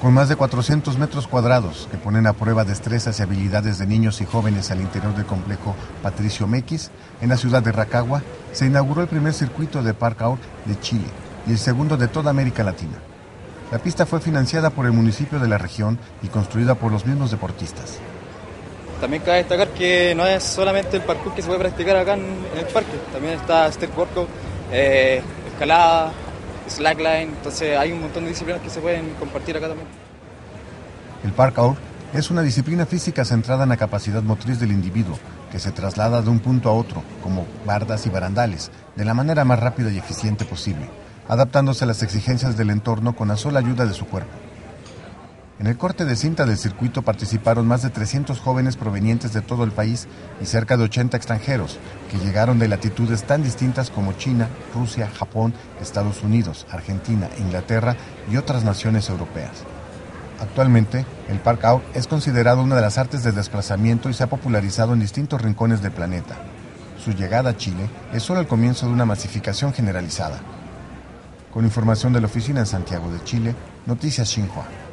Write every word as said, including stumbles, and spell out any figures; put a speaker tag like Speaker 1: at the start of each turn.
Speaker 1: Con más de cuatrocientos metros cuadrados que ponen a prueba destrezas y habilidades de niños y jóvenes al interior del complejo Patricio Mequis, en la ciudad de Rancagua, se inauguró el primer circuito de Parkour de Chile y el segundo de toda América Latina. La pista fue financiada por el municipio de la región y construida por los mismos deportistas.
Speaker 2: También cabe destacar que no es solamente el parkour que se puede practicar acá en, en el parque, también está street workout, eh, escalada, slackline, entonces hay un montón de disciplinas que se pueden compartir acá también.
Speaker 1: El parkour es una disciplina física centrada en la capacidad motriz del individuo, que se traslada de un punto a otro, como bardas y barandales, de la manera más rápida y eficiente posible, adaptándose a las exigencias del entorno con la sola ayuda de su cuerpo. En el corte de cinta del circuito participaron más de trescientos jóvenes provenientes de todo el país y cerca de ochenta extranjeros, que llegaron de latitudes tan distintas como China, Rusia, Japón, Estados Unidos, Argentina, Inglaterra y otras naciones europeas. Actualmente, el parkour es considerado una de las artes de desplazamiento y se ha popularizado en distintos rincones del planeta. Su llegada a Chile es solo el comienzo de una masificación generalizada. Con información de la oficina en Santiago de Chile, Noticias Xinhua.